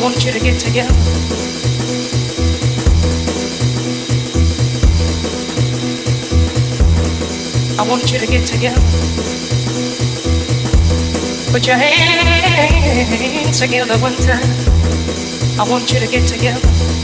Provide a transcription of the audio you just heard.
want you to get together. I want you to get together. Put your hands together one time. I want you to get together.